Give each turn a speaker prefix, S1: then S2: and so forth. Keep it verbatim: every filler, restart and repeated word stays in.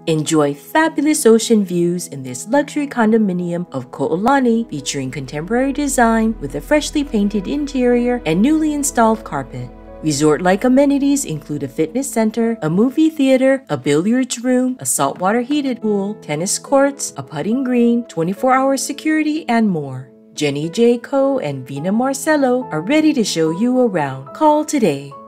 S1: Enjoy fabulous ocean views in this luxury condominium of Ko'olani, featuring contemporary design with a freshly painted interior and newly installed carpet. Resort-like amenities include a fitness center, a movie theater, a billiards room, a saltwater heated pool, tennis courts, a putting green, twenty-four hour security, and more. Jenny J. Ko and Vina Marcello are ready to show you around. Call today.